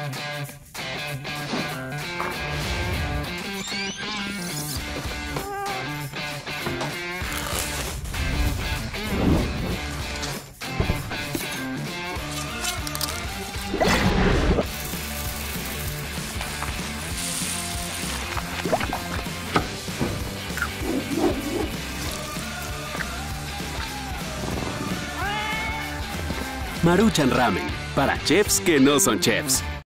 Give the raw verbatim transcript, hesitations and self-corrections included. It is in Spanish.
Maruchan Ramen, para chefs que no son chefs.